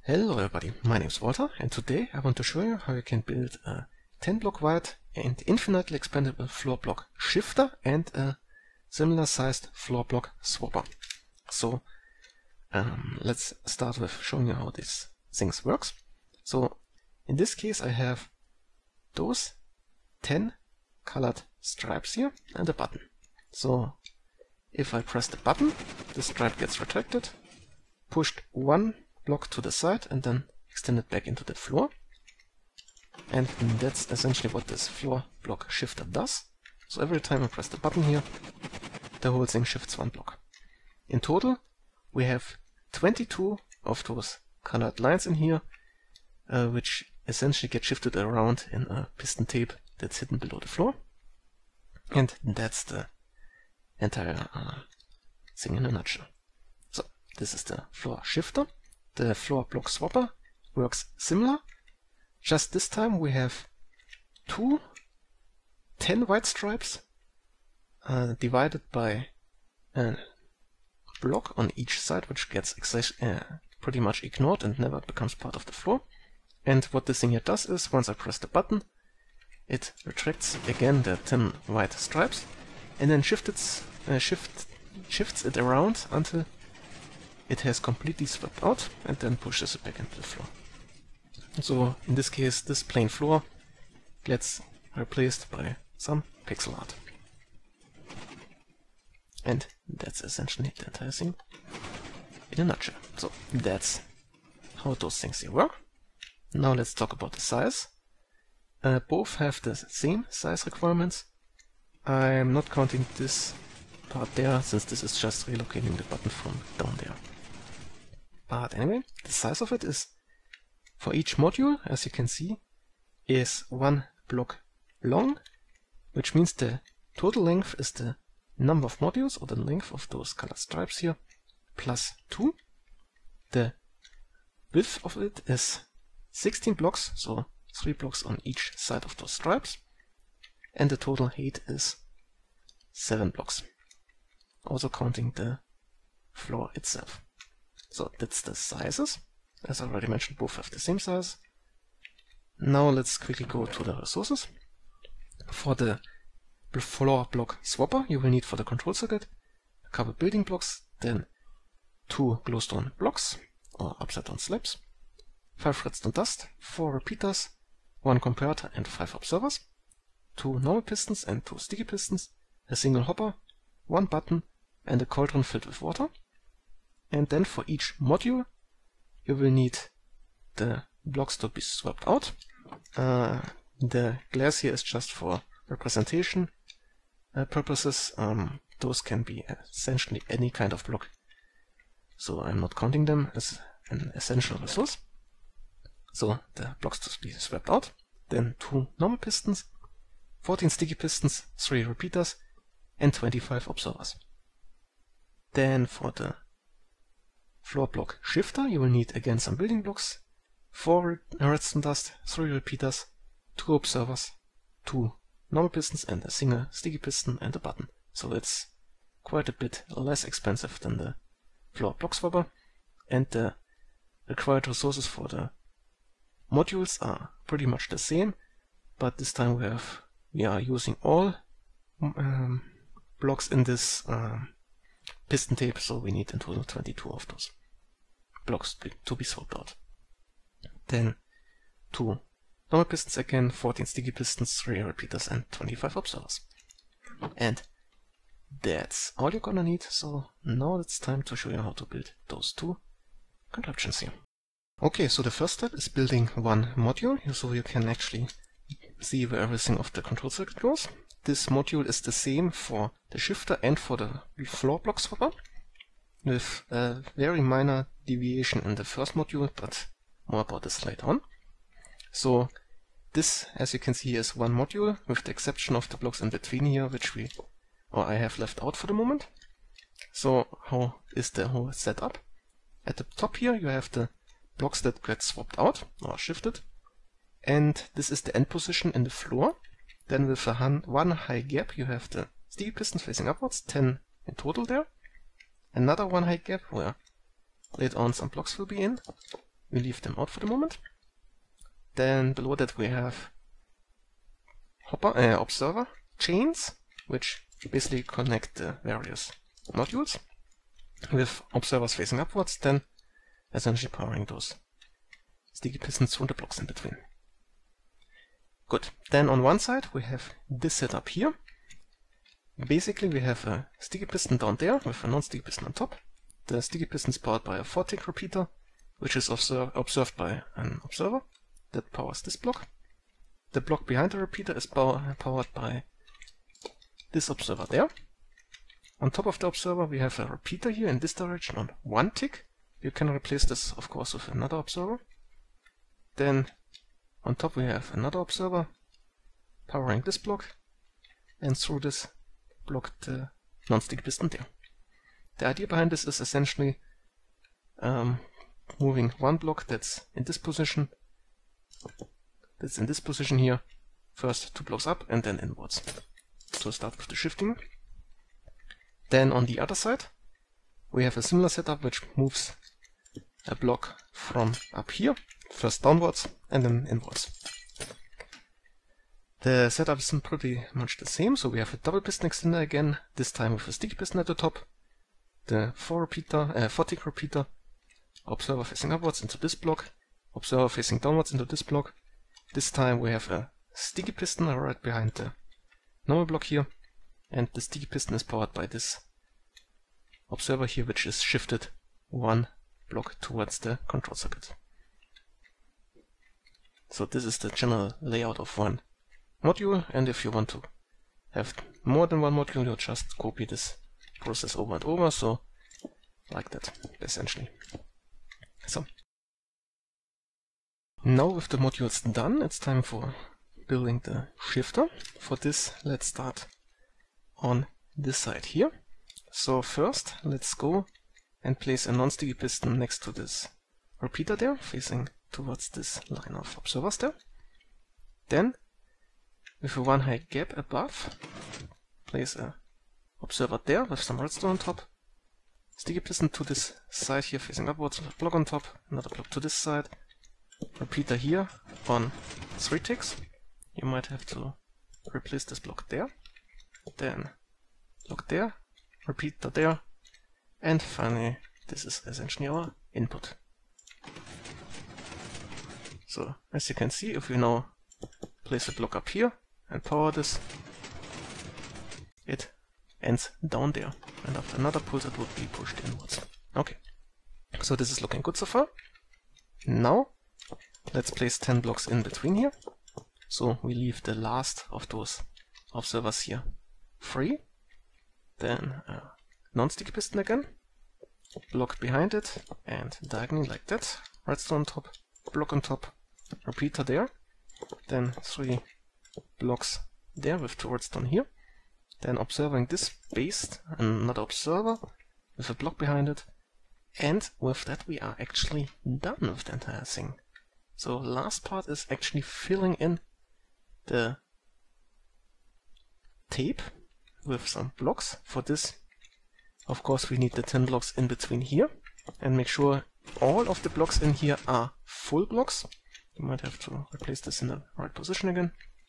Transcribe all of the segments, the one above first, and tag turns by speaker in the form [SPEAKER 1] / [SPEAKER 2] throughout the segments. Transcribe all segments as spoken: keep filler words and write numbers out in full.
[SPEAKER 1] Hello everybody, my name is Walter, and today I want to show you how you can build a ten block wide and infinitely expandable floor block shifter and a similar sized floor block swapper. So um, let's start with showing you how these things works. So in this case I have those ten colored stripes here and a button. So if I press the button, the stripe gets retracted, pushed one block to the side and then extended back into the floor. And that's essentially what this floor block shifter does. So every time I press the button here, the whole thing shifts one block. In total, we have twenty-two of those colored lines in here, uh, which essentially get shifted around in a piston tape that's hidden below the floor. And that's the entire uh, thing in a nutshell. So this is the floor shifter. The floor block swapper works similar, just this time we have two ten white stripes uh, divided by a block on each side, which gets uh, pretty much ignored and never becomes part of the floor. And what this thing here does is, once I press the button, it retracts again the ten white stripes and then shifts, uh, shift, shifts it around until it has completely swept out and then pushes it back into the floor. So in this case, this plain floor gets replaced by some pixel art. And that's essentially the entire thing in a nutshell. So that's how those things here work. Now let's talk about the size. Uh, both have the same size requirements. I'm not counting this part there, since this is just relocating the button from down there. But anyway, the size of it is, for each module, as you can see, is one block long, which means the total length is the number of modules, or the length of those colored stripes here, plus two. The width of it is sixteen blocks, so three blocks on each side of those stripes, and the total height is seven blocks, also counting the floor itself. So that's the sizes. As I already mentioned, both have the same size. Now let's quickly go to the resources. For the floor block swapper, you will need for the control circuit a couple building blocks, then two glowstone blocks or upside down slabs, five redstone dust, four repeaters, one comparator and five observers, two normal pistons and two sticky pistons, a single hopper, one button and a cauldron filled with water. And then for each module you will need the blocks to be swapped out. Uh, the glass here is just for representation uh, purposes. Um, those can be essentially any kind of block, so I'm not counting them as an essential resource. So the blocks to be swapped out, then two normal pistons, fourteen sticky pistons, three repeaters and twenty-five observers. Then for the floor block shifter, you will need again some building blocks, four redstone dust, three repeaters, two observers, two normal pistons and a single sticky piston and a button. So it's quite a bit less expensive than the floor block swapper, and the required resources for the modules are pretty much the same, but this time we have we are using all um, blocks in this um, piston tape, so we need in total twenty-two of those blocks to be swapped out. Then two normal pistons again, fourteen sticky pistons, three repeaters and twenty-five observers. And that's all you're gonna need, so now it's time to show you how to build those two contraptions here. Okay, so the first step is building one module, so you can actually see where everything of the control circuit goes. This module is the same for the shifter and for the floor block swapper, with a very minor deviation in the first module, but more about this later on. So this, as you can see, is one module, with the exception of the blocks in between here, which we, or I have left out for the moment. So how is the whole setup? At the top here you have the blocks that get swapped out or shifted, and this is the end position in the floor. Then with a one high gap you have the sticky pistons facing upwards, ten in total there. Another one high gap where later on some blocks will be in. we leave them out for the moment. Then below that we have hopper, uh, observer chains, which basically connect the various modules with observers facing upwards, then essentially powering those sticky pistons through the blocks in between. Good. Then on one side we have this setup here. Basically we have a sticky piston down there with a non-sticky piston on top. The sticky piston is powered by a four tick repeater, which is observe, observed by an observer that powers this block. The block behind the repeater is power, powered by this observer there. On top of the observer we have a repeater here in this direction on one tick. You can replace this of course with another observer. Then on top we have another observer powering this block, and through this block the non-sticky piston there. The idea behind this is essentially um, moving one block that's in this position, that's in this position here, first two blocks up and then inwards. So start with the shifting. Then on the other side we have a similar setup which moves a block from up here, first downwards and then inwards. The setup is pretty much the same, so we have a double piston extender again, this time with a sticky piston at the top, the four repeater, uh, four tick repeater, observer facing upwards into this block, observer facing downwards into this block. This time we have a sticky piston right behind the normal block here, and the sticky piston is powered by this observer here, which is shifted one block towards the control circuit. So this is the general layout of one module, and if you want to have more than one module, you just copy this process over and over, so like that essentially. So now with the modules done, it's time for building the shifter. For this, let's start on this side here. So first let's go and place a non-sticky piston next to this repeater there, facing towards this line of observers there. Then with a one height gap above, place a observer there with some redstone on top, sticky piston to this side here facing upwards, block on top, another block to this side, repeater here on three ticks. You might have to replace this block there, then block there, repeater there, and finally this is essentially our input. So as you can see, if we now place a block up here and power this, it ends down there, and after another pulse it would be pushed inwards. Okay, so this is looking good so far. Now let's place ten blocks in between here, so we leave the last of those observers here free. Then a non-sticky piston again, block behind it and diagonally like that, redstone on top, block on top, repeater there, then three blocks there with two redstone here, then observing this base, another observer with a block behind it, and with that we are actually done with the entire thing. So last part is actually filling in the tape with some blocks. For this, of course, we need the ten blocks in between here, and make sure all of the blocks in here are full blocks. You might have to replace this in the right position again.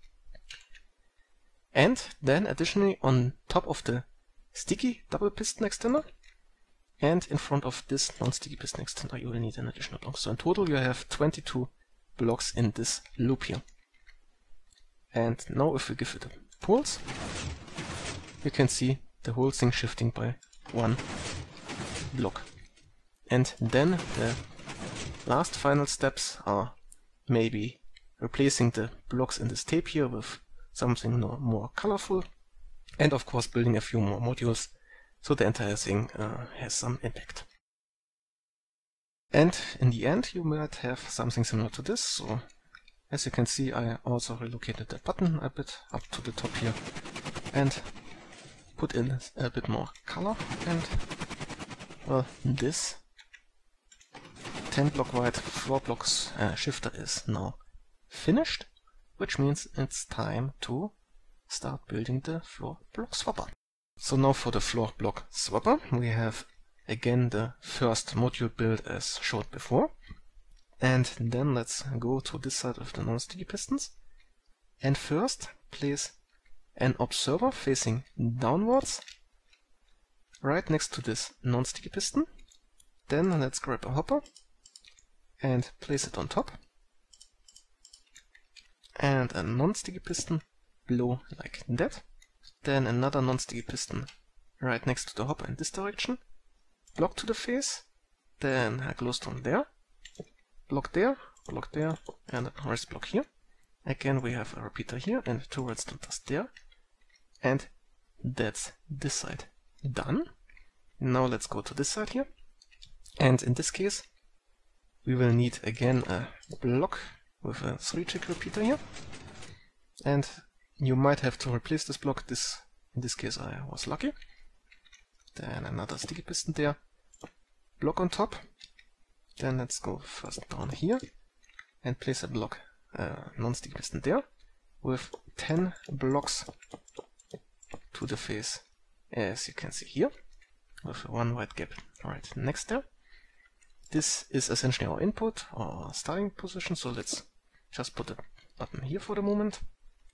[SPEAKER 1] And then additionally on top of the sticky double piston extender and in front of this non-sticky piston extender you will need an additional block. So in total you have twenty-two blocks in this loop here. And now if we give it a pulse, you can see the whole thing shifting by one block. And then the last final steps are maybe replacing the blocks in this tape here with something more colorful, and of course building a few more modules so the entire thing uh, has some impact. And in the end you might have something similar to this. So as you can see, I also relocated that button a bit up to the top here and put in a bit more color, and well, this ten block wide floor blocks uh, shifter is now finished, which means it's time to start building the floor block swapper. So now for the floor block swapper, we have again the first module build as showed before. And then let's go to this side of the non-sticky pistons. And first, place an observer facing downwards, right next to this non-sticky piston. Then let's grab a hopper and place it on top. And a non-sticky piston below like that. Then another non-sticky piston right next to the hopper in this direction. Block to the face. Then a glowstone there. Block there, block there, and a rest block here. Again, we have a repeater here and two redstone dust there. And that's this side done. Now let's go to this side here. And in this case, we will need again a block with a three tick repeater here. And you might have to replace this block. This, in this case, I was lucky. Then another sticky piston there. Block on top. Then let's go first down here and place a block, uh, non-sticky piston there with ten blocks to the face, as you can see here, with one white gap right next there. This is essentially our input, our starting position, so let's just put a button here for the moment.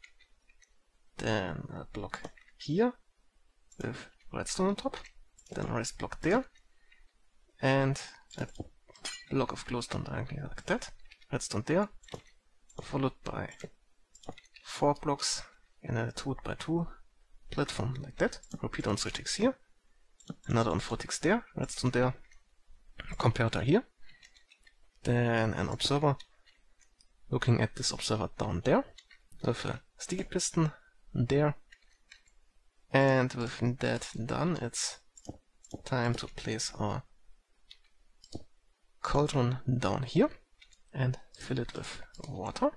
[SPEAKER 1] Then a block here with redstone on top, then a rest block there, and a block of glowstone directly like that, redstone there, followed by four blocks in a two by two platform like that, repeater on three ticks here, another on four ticks there, redstone there, comparator here, then an observer looking at this observer down there, with a sticky piston there, and with that done, it's time to place our cauldron down here and fill it with water.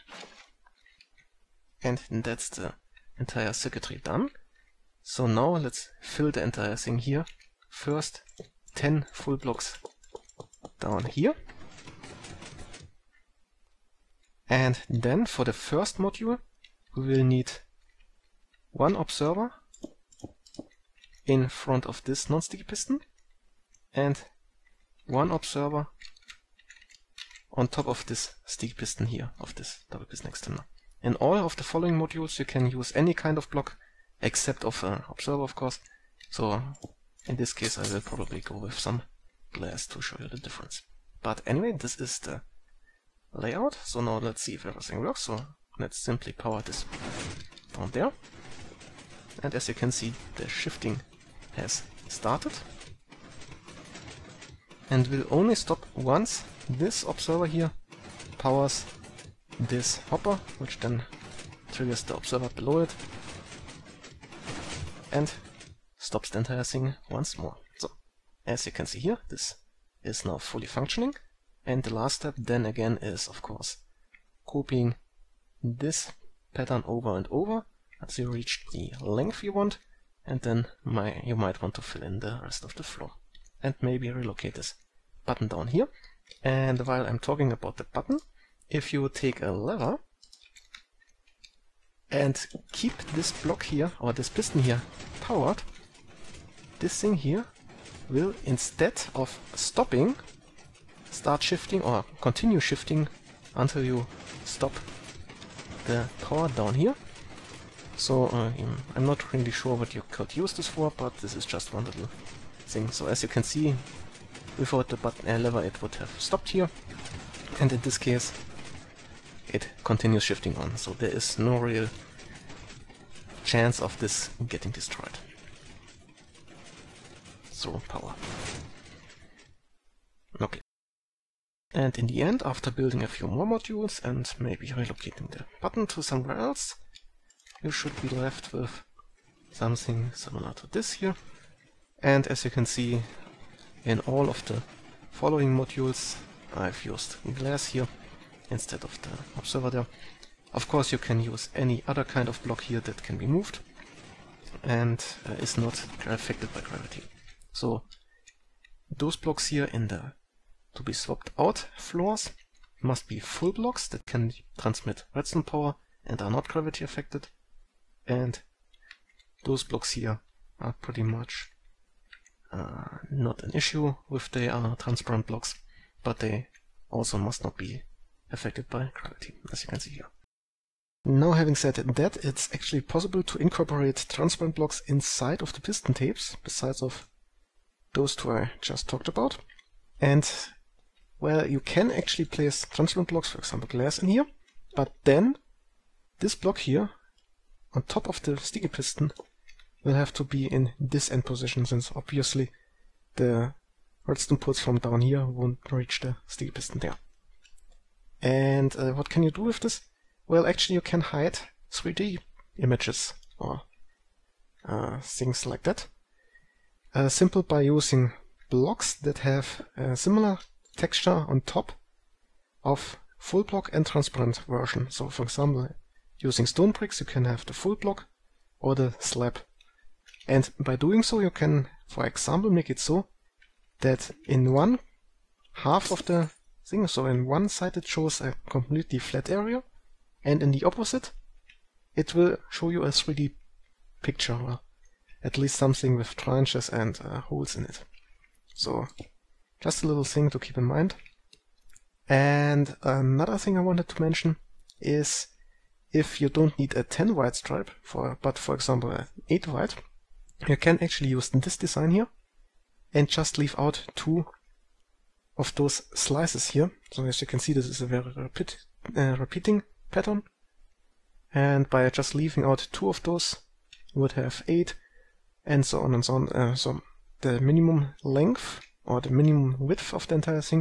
[SPEAKER 1] And that's the entire circuitry done. So now let's fill the entire thing here. First ten full blocks down here. And then for the first module we will need one observer in front of this non-sticky piston and one observer on top of this sticky piston here, of this double piston extender. In all of the following modules you can use any kind of block except of an observer, of course. So in this case I will probably go with some glass to show you the difference. But anyway, this is the layout. So now let's see if everything works. So let's simply power this down there. And as you can see, the shifting has started. And will only stop once this observer here powers this hopper, which then triggers the observer below it and stops the entire thing once more. So, as you can see here, this is now fully functioning. And the last step then again is, of course, copying this pattern over and over until you reach the length you want, and then my, you might want to fill in the rest of the floor. And maybe relocate this button down here. And while I'm talking about the button, if you take a lever and keep this block here, or this piston here, powered, this thing here will, instead of stopping, start shifting or continue shifting until you stop the power down here. So uh, I'm not really sure what you could use this for, but this is just one little thing. So as you can see, without the button uh, lever it would have stopped here, and in this case it continues shifting on, so there is no real chance of this getting destroyed. So power. Okay. And in the end, after building a few more modules and maybe relocating the button to somewhere else, you should be left with something similar to this here. And as you can see, in all of the following modules I've used glass here instead of the observer there. Of course you can use any other kind of block here that can be moved and uh, is not affected by gravity. So those blocks here in the to be swapped out floors must be full blocks that can transmit redstone power and are not gravity affected, and those blocks here are pretty much uh, not an issue if they are transparent blocks, but they also must not be affected by gravity, as you can see here. Now, having said that, it's actually possible to incorporate transparent blocks inside of the piston tapes, besides of those two I just talked about. And, well, you can actually place transparent blocks, for example glass, in here, but then this block here, on top of the sticky piston, will have to be in this end position, since obviously the redstone pulse from down here won't reach the sticky piston there. And uh, what can you do with this? Well, actually you can hide three D images or uh, things like that. Uh, simple by using blocks that have a similar texture on top of full block and transparent version. So for example, using stone bricks you can have the full block or the slab. And by doing so you can, for example, make it so that in one half of the thing, so in one side it shows a completely flat area, and in the opposite it will show you a three D picture, or at least something with tranches and uh, holes in it. So just a little thing to keep in mind. And another thing I wanted to mention is if you don't need a ten white stripe, for, but for example an eight white, you can actually use this design here and just leave out two of those slices here. So as you can see, this is a very repeat, uh, repeating pattern, and by just leaving out two of those you would have eight, and so on and so on. Uh, so the minimum length or the minimum width of the entire thing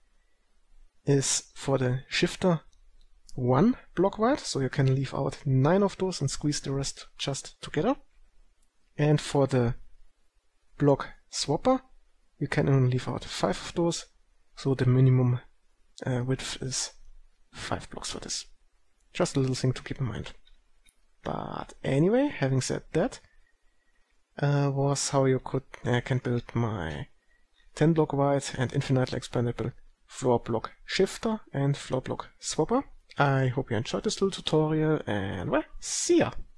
[SPEAKER 1] is for the shifter one block wide, so you can leave out nine of those and squeeze the rest just together. And for the block swapper you can only leave out five of those, so the minimum uh, width is five blocks for this. Just a little thing to keep in mind. But anyway, having said that, uh, was how you could uh, can build my ten block wide and infinitely expandable floor block shifter and floor block swapper. I hope you enjoyed this little tutorial, and well, see ya!